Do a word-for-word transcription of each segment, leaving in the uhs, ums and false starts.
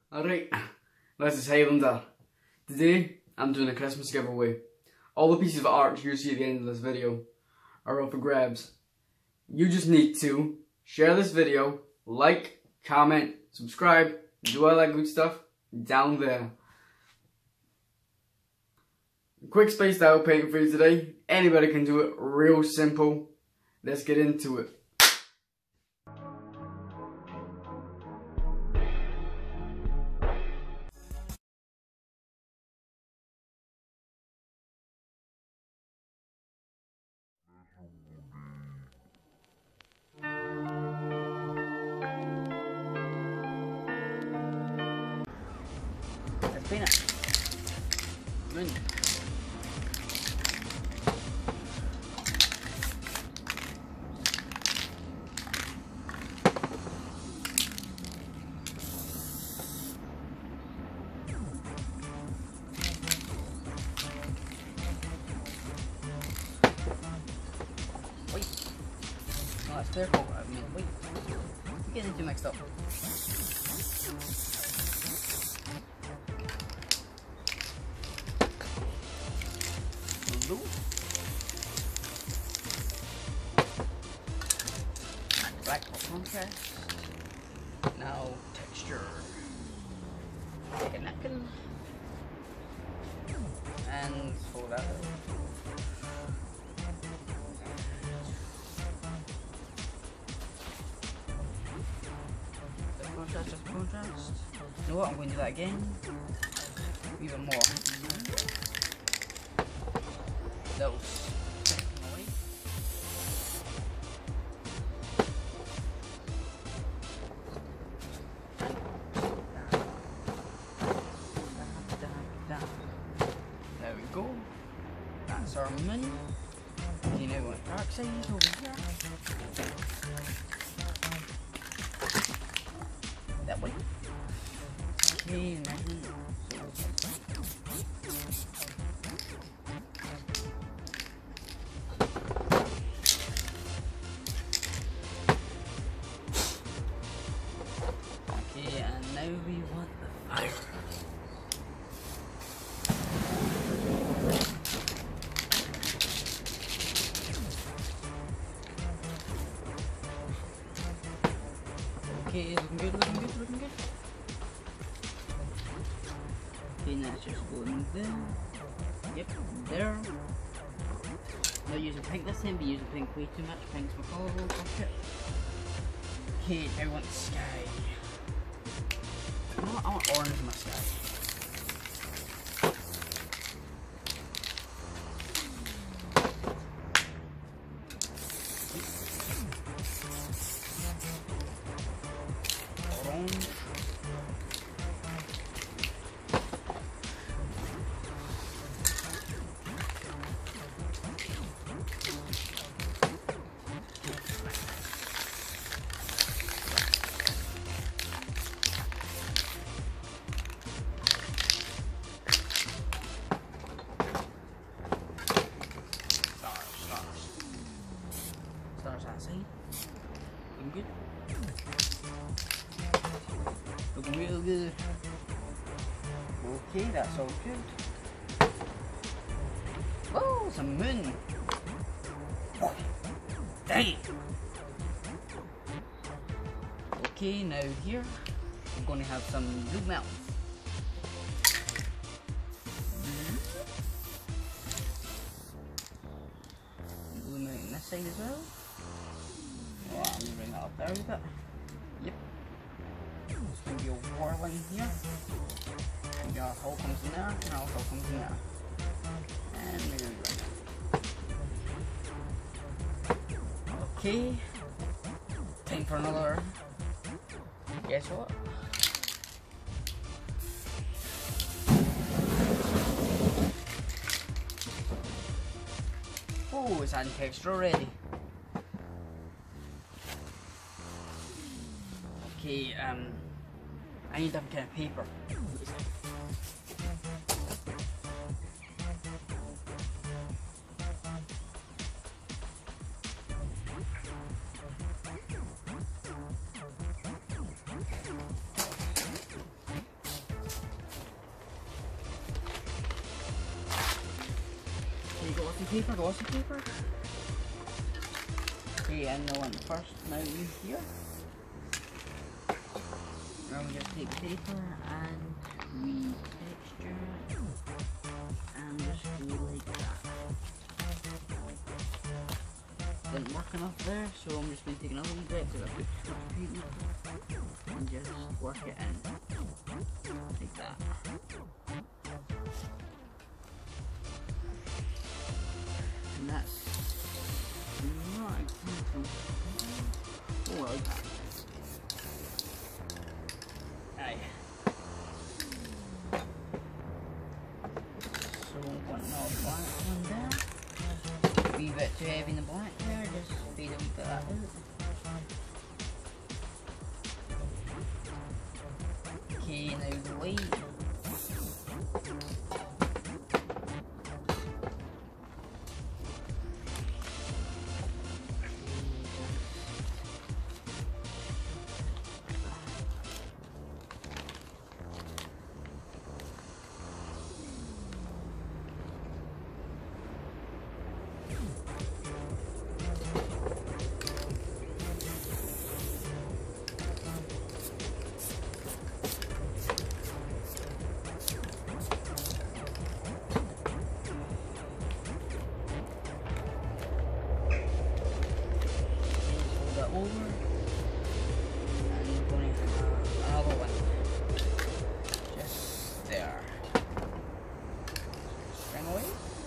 Alright, this is Highlander. Today, I'm doing a Christmas giveaway. All the pieces of art you see at the end of this video are up for grabs. You just need to share this video, like, comment, subscribe, do all that good stuff down there. Quick spaced out painting for you today. Anybody can do it, real simple. Let's get into it. Peanut. Moon. Wait. Oh, that's their fault. I mean, wait. You're getting too mixed up. Blue. And black for contrast. Now texture. Take a napkin and fold out. Just contrast, just contrast. You know what? I'm going to do that again. Even more. Those. There we go. That's our moon. You know what dark side is over here. That way. Okay, and then now we want the fire. Okay, looking good, looking good, looking good. Okay, now it's just going there. Yep, there. Not using pink this time, but using pink way too much. Pink's my colour, fuck it. Okay, now we want the sky. Oh, I want orange in my sky. Orange. That side. Looking good. Looking real good. Okay, that's all good. Oh, some moon. Dang it. Okay, now here we're going to have some blue mountains. Blue mountain this side as well. Oh, I'm gonna bring that up there a bit. Yep. It's gonna be a war line here. Maybe our hole comes in there, and our hole comes in there. And maybe right there. Okay. Time for another. Guess what? Oh, it's on texture already. Okay, um, I need some kind of paper. glossy paper, glossy paper. Okay, and the one first now here. Now we just take paper and we texture it and just go like that. Didn't work enough there, so I'm just going to take another wee bit because I put too much paper and just work it in like that. And that's not exactly. Oh, I like that. Aye. So, one more black one there. A wee bit too heavy in the black there, just fade a wee bit of that out. Okay, now the white. Over, and I'm going to have another one just there. String away.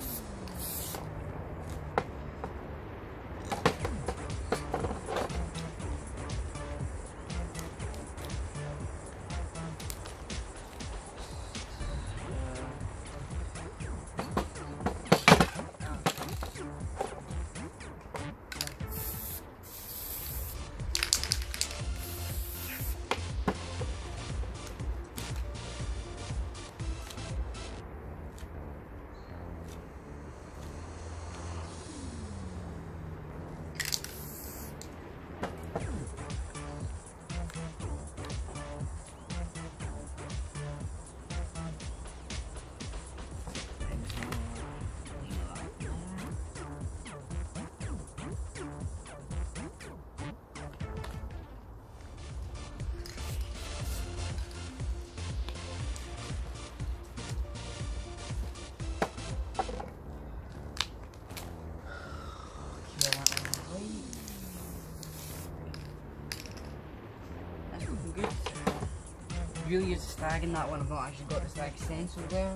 Good. Really use the stag in that one. I've not actually got the stag stencil there.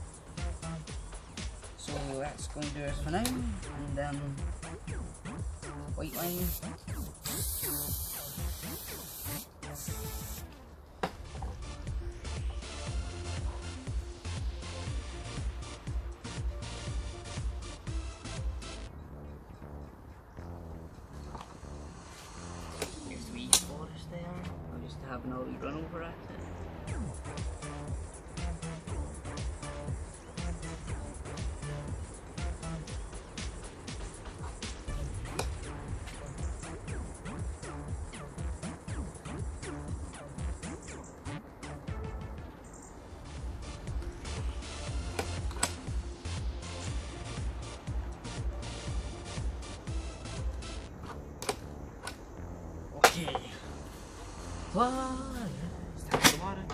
So that's going to do us for now. And um, white line. Here's the wee forest there. Just to have another run over at it. Okay. Water. It's time for water.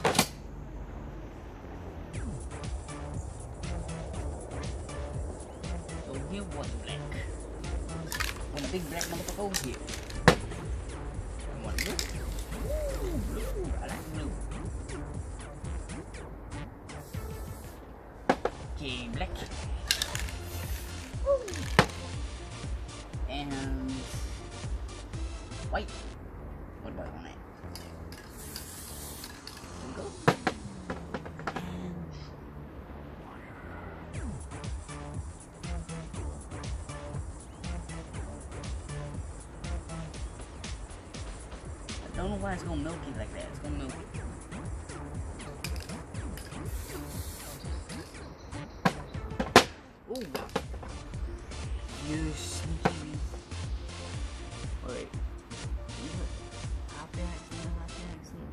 So here one black. One big black motherfucker here. And one blue. Ooh, blue. I like blue. Okay, black. Woo. And white. What do I want it? Go. I don't know why it's gonna milk it like that. It's gonna milk it. Ooh. You sneaky. Wait. Happy accident, happy accident.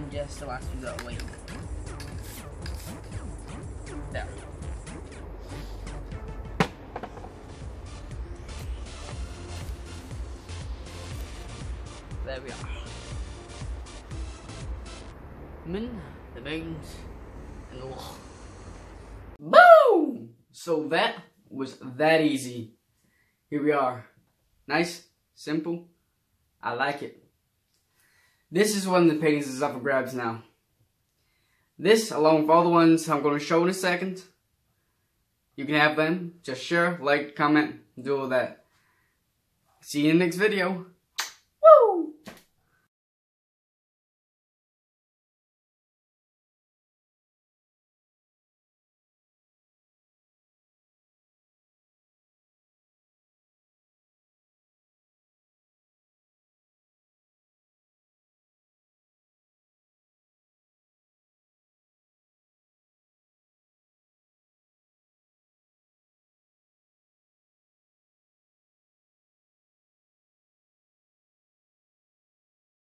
and just the last few that away. There. There we are. Min, the mountains, and the loch. Boom! So that was that easy. Here we are. Nice, simple. I like it. This is one of the paintings that's up for grabs now. This, along with all the ones I'm going to show in a second, you can have them. Just share, like, comment, do all that. See you in the next video.